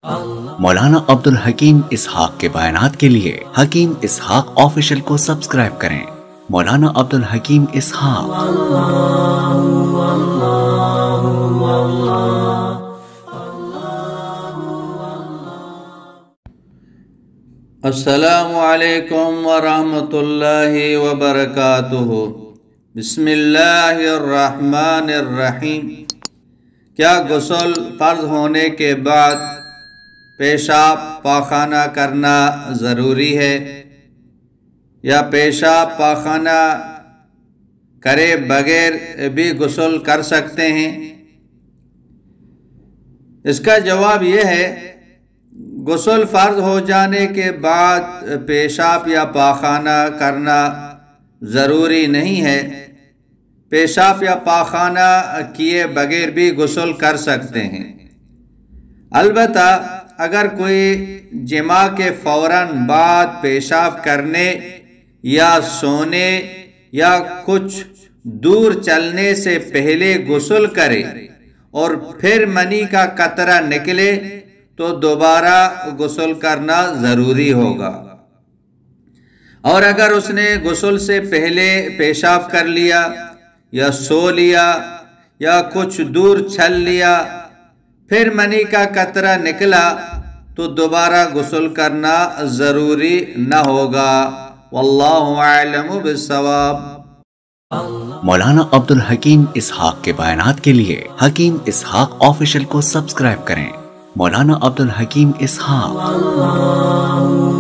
مولانا عبدالحکیم اسحاق کے بیانات کے لیے حکیم اسحاق آفیشل کو سبسکرائب کریں۔ مولانا عبدالحکیم اسحاق۔ السلام علیکم ورحمۃ اللہ وبرکاتہ۔ بسم اللہ الرحمن الرحیم۔ کیا غسل فرض ہونے کے بعد پیشاب پاخانہ کرنا ضروری ہے یا پیشاب پاخانہ کرے بغیر بھی غسل کر سکتے ہیں؟ اس کا جواب یہ ہے، غسل فرض ہو جانے کے بعد پیشاب یا پاخانہ کرنا ضروری نہیں ہے۔ پیشاب یا پاخانہ کیے بغیر بھی غسل کر سکتے ہیں، البتہ اگر کوئی جماع کے فوراً بعد پیشاب کرنے یا سونے یا کچھ دور چلنے سے پہلے غسل کرے اور پھر منی کا قطرہ نکلے تو دوبارہ غسل کرنا ضروری ہوگا، اور اگر اس نے غسل سے پہلے پیشاب کر لیا یا سو لیا یا کچھ دور چل لیا پھر منی کا قطرہ نکلا تو دوبارہ غسل کرنا ضروری نہ ہوگا۔ واللہ اعلم بالصواب۔ مولانا عبدالحکیم اسحاق کے بیانات کے لیے حکیم اسحاق آفیشل کو سبسکرائب کریں۔ مولانا عبدالحکیم اسحاق۔